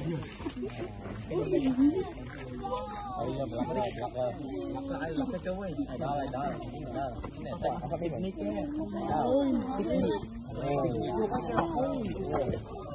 Lọc cái chú ấy. Đó. Này có picnic nhé. Picnic.